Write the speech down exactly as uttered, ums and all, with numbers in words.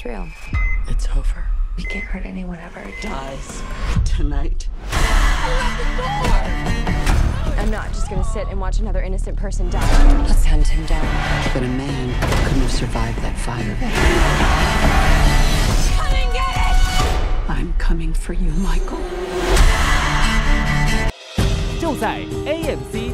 feels real. It's over. We can't hurt anyone ever again. Dies tonight. I'm not just gonna sit and watch another innocent person die. Let's hunt him down. But a man couldn't have survived that fire. Come and get it! I'm coming for you, Michael. 就在A M C